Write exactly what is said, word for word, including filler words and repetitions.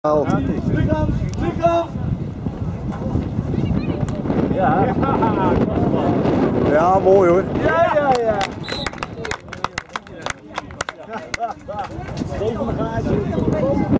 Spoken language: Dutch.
Vlieghand, vlieghand! Ja, ja, mooi hoor. Ja, ja, ja. Steven,